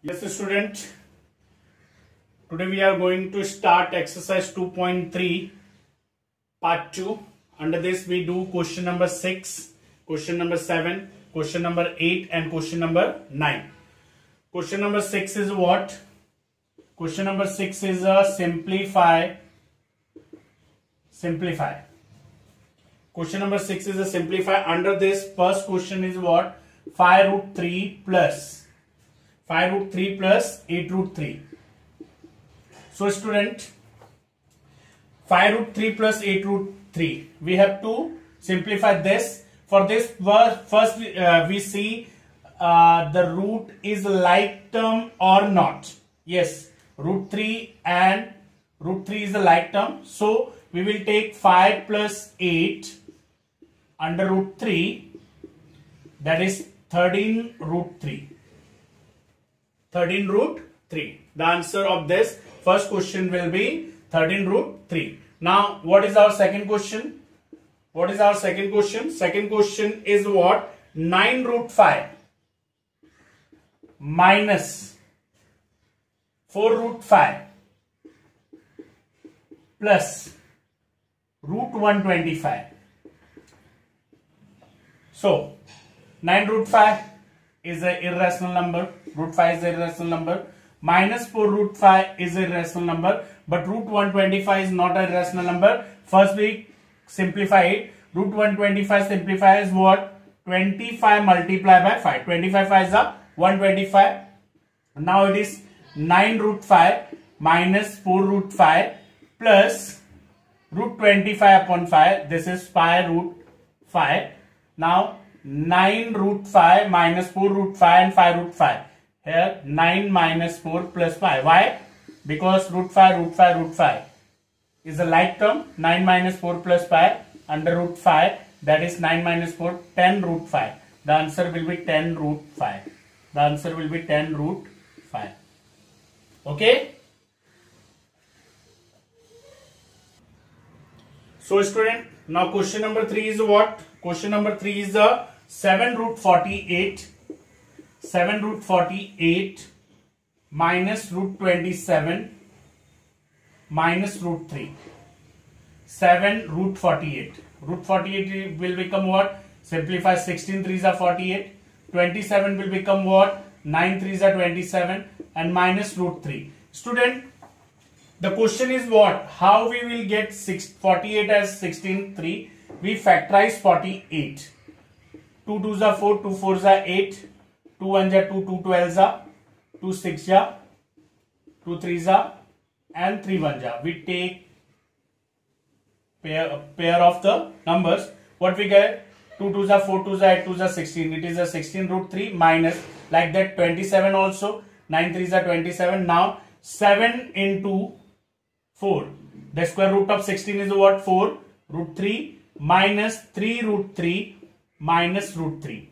Yes, student. Today we are going to start exercise 2.3 part 2. Under this we do question number 6, question number 7, question number 8 and question number 9. Question number 6 is what? Question number 6 is a simplify. Question number 6 is a simplify. Under this first question is what? 5 root 3 plus 5 root 3 plus 8 root 3. So student, 5 root 3 plus 8 root 3. We have to simplify this. For this first we see the root is like term or not. Yes, root 3 and root 3 is a like term. So we will take 5 plus 8 under root 3, that is 13 root 3. 13 root 3. The answer of this first question will be 13 root 3. Now, what is our second question? What is our second question? Second question is what? 9 root 5 minus 4 root 5 plus root 125. So, 9 root 5 is an irrational number. Root 5 is an irrational number. Minus 4 root 5 is an irrational number. But root 125 is not an irrational number. First we simplify it. Root 125 simplifies what? 25 multiplied by 5. 25 5 is a 125. Now it is 9 root 5 minus 4 root 5 plus root 25 upon 5. This is pi root 5. Now 9 root 5 minus 4 root 5 and 5 root 5. Here 9 minus 4 plus 5. Why? Because root 5 is a like term. 9 minus 4 plus 5 under root 5, that is 9 minus 4, 10 root 5. The answer will be 10 root 5. The answer will be 10 root 5. Okay? So student, now question number 3 is what? Question number 3 is the 7 root 48. 7 root 48 minus root 27 minus root 3. 7 root 48. Root 48 will become what? Simplify 16 3s are 48. 27 will become what? 9 3s are 27 and minus root 3. Student, the question is what? How we will get 48 as 16 3? We factorize 48. 2 2s are 4, 2 4s are 8. 2 1s are 2, 2 12s are 2 6s are 2 3s are and 3 1s are. We take pair of the numbers. What we get? 2 2s are 4, 2s are 8, 2s are 16. It is a 16 root 3 minus like that 27 also. 9 3s are 27. Now 7 into 4. The square root of 16 is what? 4 root 3 minus 3 root 3 minus root 3.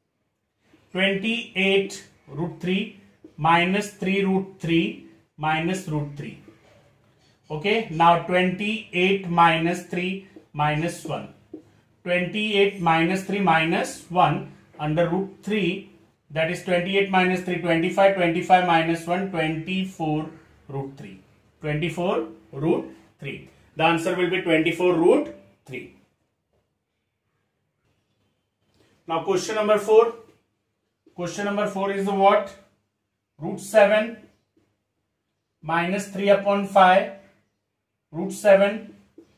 28 root 3 minus 3 root 3 minus root 3. Okay, now 28 minus 3 minus 1. 28 minus 3 minus 1 under root 3, that is 28 minus 3, 25, 25 minus 1, 24 root 3. 24 root 3. The answer will be 24 root 3. Now question number 4. Question number 4 is the what? Root 7 minus 3 upon 5 root 7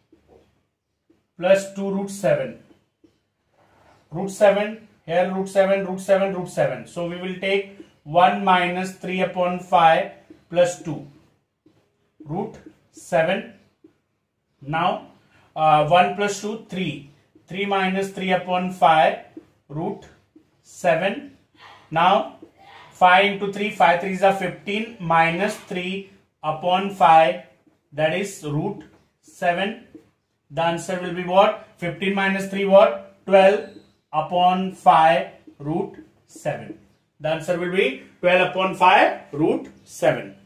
plus 2 root 7. Root 7, here root 7, root 7, root 7. So we will take 1 minus 3 upon 5 plus 2. Root 7. Now 1 plus 2, 3. 3 minus 3 upon 5 root 7. Now 5 into 3, 5 3s are 15 minus 3 upon 5, that is root 7. The answer will be what? 15 minus 3 what? 12 upon 5 root 7. The answer will be 12 upon 5 root 7.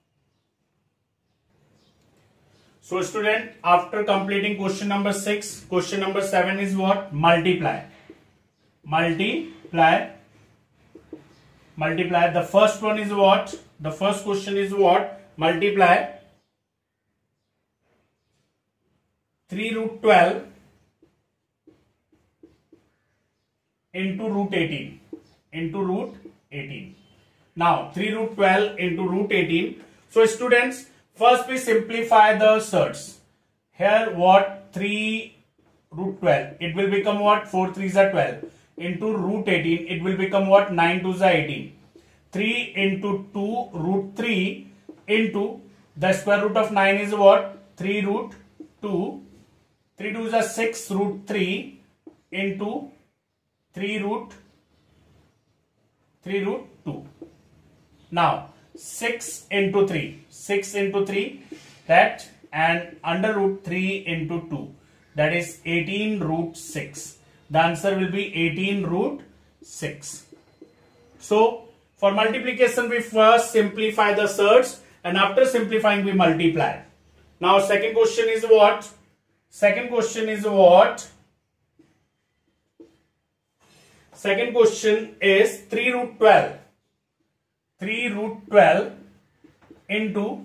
So student, after completing question number 6, question number 7 is what? Multiply. multiply. The first one is what? The first question is what? Multiply 3 root 12 into root 18. Into root 18. Now 3 root 12 into root 18. So students, first we simplify the surds. Here what? 3 root 12. It will become what? 4 3s are 12. Into root 18. It will become what? 9 2s are 18. 3 into 2 root 3 into the square root of 9 is what? 3 root 2. 3 2s are 6 root 3 into 3 root 2. Now 6 into 3. 6 into 3 that, and under root 3 into 2. That is 18 root 6. The answer will be 18 root 6. So for multiplication we first simplify the surds, and after simplifying we multiply. Now second question is what? Second question is what? Second question is 3 root 12. 3 root 12 into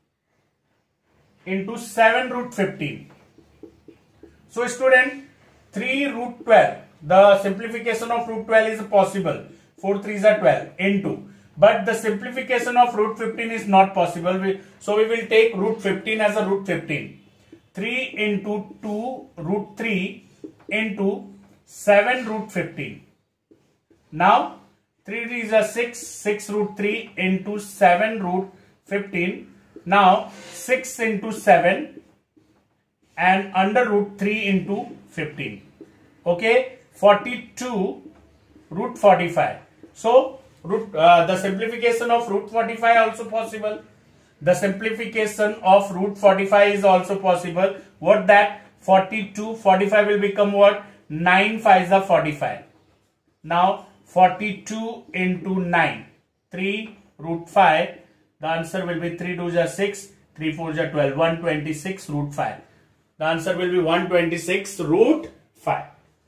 7 root 15. So student, 3 root 12, the simplification of root 12 is possible. 4 3s are 12 into, but the simplification of root 15 is not possible. So we will take root 15 as a root 15. 3 into 2 root 3 into 7 root 15. Now 3 3s are 6, 6 root 3 into 7 root 15. Now 6 into 7 and under root 3 into 15. Okay, 42 root 45. So the simplification of root 45 also possible. The simplification of root 45 is also possible. What that? 42, 45 will become what? 9 5s are 45. Now 42 into 9, 3 root 5. The answer will be 3 2s are 6, 3 4s are 12, 126 root 5. The answer will be 126 root 5.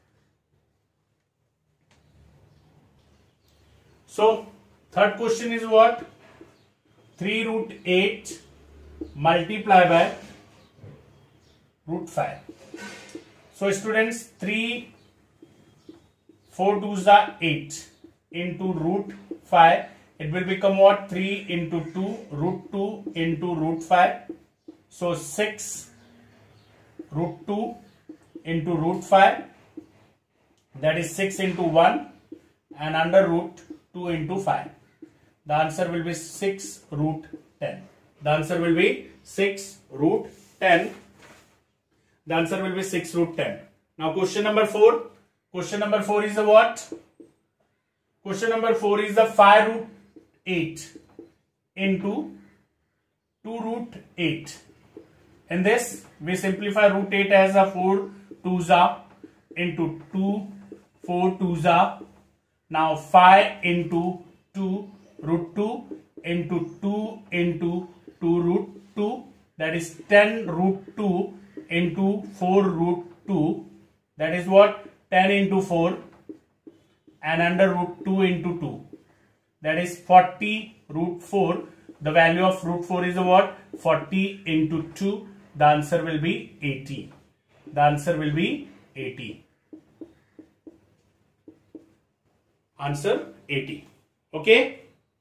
So third question is what? 3 root 8 multiply by root 5. So students, 3 4 2s are 8 into root 5. It will become what? 3 into 2 root 2 into root 5. So 6 root 2 into root 5. That is 6 into 1 and under root 2 into 5. The answer will be 6 root 10. The answer will be 6 root 10. The answer will be 6 root 10. Now question number 4. Question number 4 is the what? Question number 4 is the 5 root 8 into 2 root 8. In this we simplify root 8 as a 4 2s are into 2 4 2s are. Now 5 into 2 root 2 into 2 root 2. That is 10 root 2 into 4 root 2. That is what? 10 into 4 and under root 2 into 2. That is 40 root 4. The value of root 4 is what? 40 into 2. The answer will be 80. The answer will be 80. Answer 80. Okay.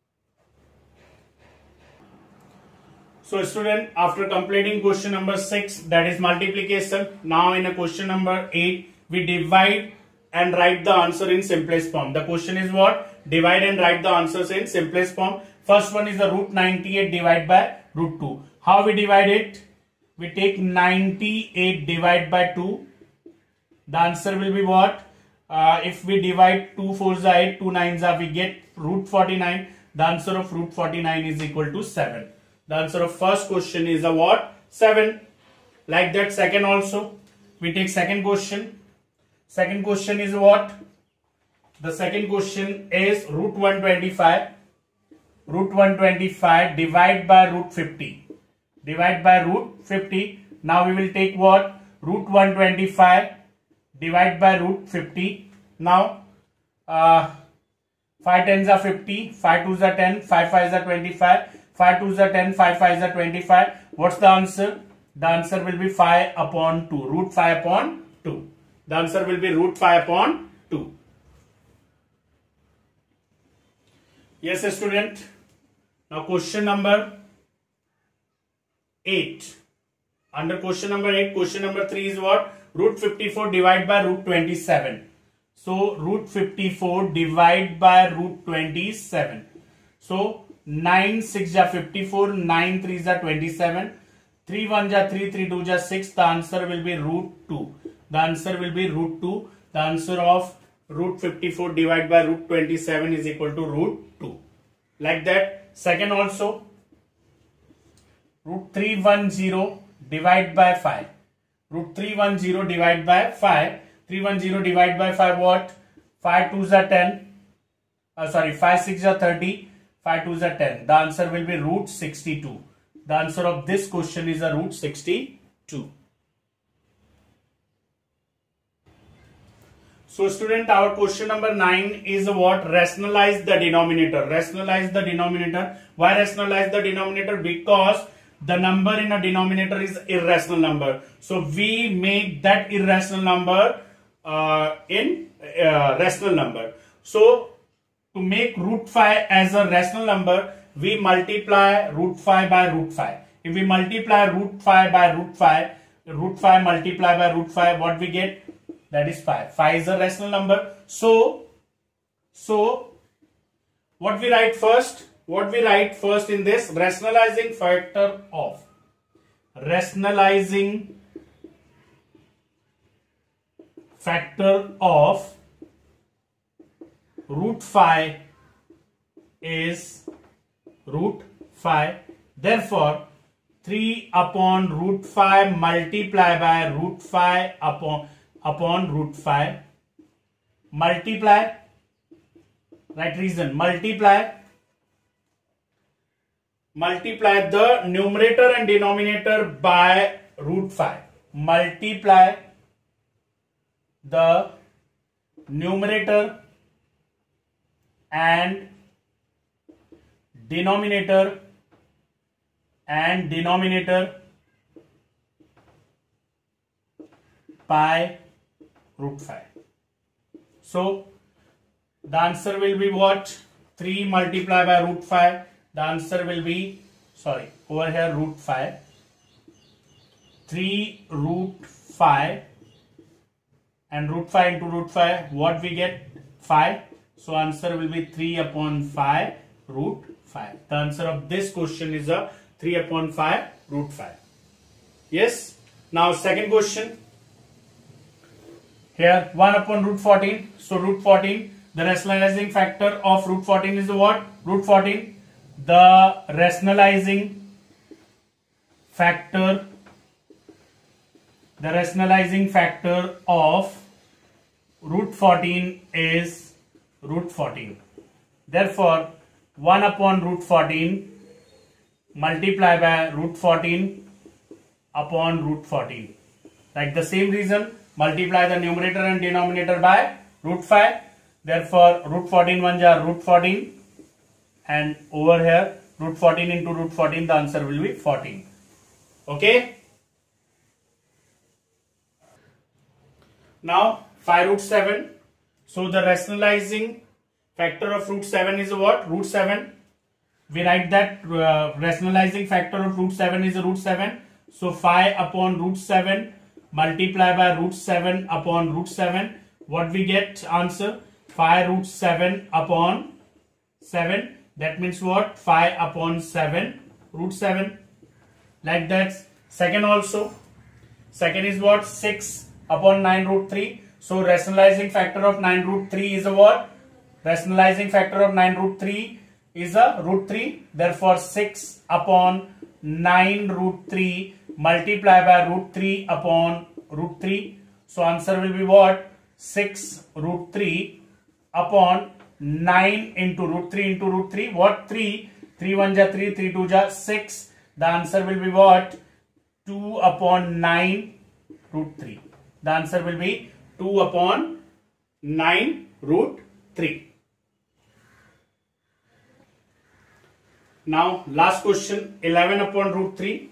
So student, after completing question number 6, that is multiplication, now in a question number 8, we divide and write the answer in simplest form. The question is what? Divide and write the answers in simplest form. First one is the root 98 divided by root 2. How we divide it? We take 98 divided by 2. The answer will be what? If we divide 2 4s are 8, 2 9s are, we get root 49. The answer of root 49 is equal to 7. The answer of first question is a what? 7. Like that second also. We take second question. Second question is what? The second question is root 125. Root 125 divide by root 50. Divide by root 50. Now we will take what? Root 125 divide by root 50. Now 5 tens are 50, 5 twos are 10, 5 fives are 25, 5 twos are 10, 5 fives are 25. What's the answer? The answer will be 5 upon 2, root 5 upon 2. The answer will be root 5 upon 2. Yes, student. Now question number 8. Under question number 8, question number 3 is what? Root 54 divided by root 27. So root 54 divided by root 27. So 9 6 ja 54, 9 3 ja 27, 3 1 ja 3, 3 2 ja 6. The answer will be root 2. The answer will be root 2. The answer of root 54 divided by root 27 is equal to root 2. Like that. Second also, root 310 divided by 5. Root 310 divided by 5. 310 divided by 5 what? 5 2s are 10. 5 6 are 30. 5 2s are 10. The answer will be root 62. The answer of this question is a root 62. So student, our question number 9 is what? Rationalize the denominator. Rationalize the denominator. Why rationalize the denominator? Because the number in a denominator is irrational number. So we make that irrational number in rational number. So to make root 5 as a rational number, we multiply root 5 by root 5. If we multiply root 5 by root 5, root 5 multiplied by root 5, what we get? That is 5. 5 is a rational number. So what we write first? What we write first in this? Rationalizing factor of root 5 is root 5. Therefore 3 upon root 5 multiply by root 5 upon root 5. Multiply, right reason, multiply the numerator and denominator by root 5. Multiply the numerator and denominator by root 5. So the answer will be what? 3 multiplied by root 5. The answer will be, over here root 5. 3 root 5 and root 5 into root 5, what we get? 5. So answer will be 3 upon 5 root 5. The answer of this question is a 3 upon 5 root 5. Yes. Now second question. Here 1 upon root 14. So root 14, the rationalizing factor of root 14 is what? Root 14. The rationalizing factor of root 14 is root 14. Therefore 1 upon root 14 multiply by root 14 upon root 14. Like the same reason, multiply the numerator and denominator by root 5. Therefore root 14 1 ja root 14, and over here root 14 into root 14, the answer will be 14. Okay. Now 5 root 7. So the rationalizing factor of root 7 is what? Root 7. We write that rationalizing factor of root 7 is root 7. So 5 upon root 7 multiply by root 7 upon root 7. What we get? Answer 5 root 7 upon 7. That means what? 5 upon 7 root 7. Like that. Second also. Second is what? 6 upon 9 root 3. So rationalizing factor of 9 root 3 is a what? Rationalizing factor of 9 root 3 is a root 3. Therefore 6 upon 9 root 3 multiply by root 3 upon root 3. So answer will be what? 6 root 3 upon 9 into root 3 into root 3. What? 3. 3 1 ja 3, 3 2 ja 6. The answer will be what? 2 upon 9 root 3. The answer will be 2 upon 9 root 3. Now last question, 11 upon root 3.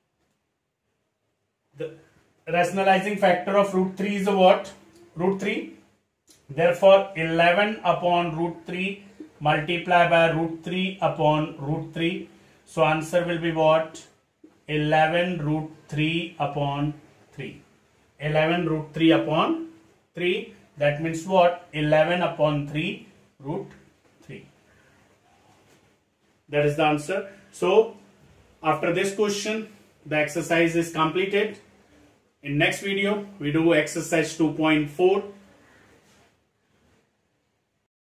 The rationalizing factor of root 3 is a what? Root 3. Therefore 11 upon root 3 multiply by root 3 upon root 3. So answer will be what? 11 root 3 upon 3. 11 root 3 upon 3. That means what? 11 upon 3 root 3. That is the answer. So after this question, the exercise is completed. In next video, we do exercise 2.4.